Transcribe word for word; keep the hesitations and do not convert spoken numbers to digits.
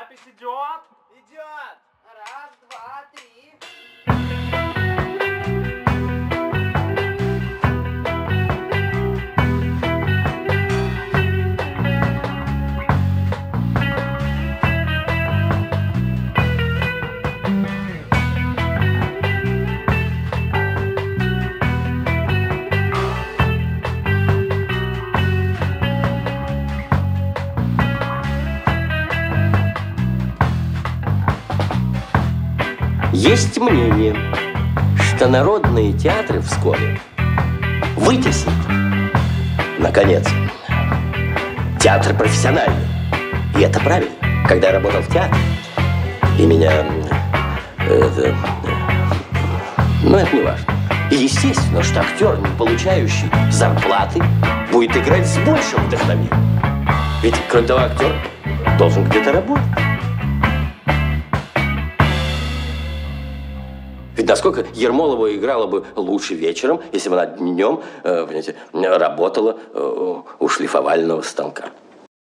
Запись идет? Идет. Раз, два, три. Есть мнение, что народные театры вскоре вытеснит, наконец, театр профессиональный. И это правильно. Когда я работал в театре, и меня... Это, ну, это не важно. И естественно, что актер, не получающий зарплаты, будет играть с большим вдохновением. Ведь, кроме того, актер должен где-то работать. Ведь насколько Ермолова играла бы лучше вечером, если бы она днем, э, понимаете, работала э, у шлифовального станка.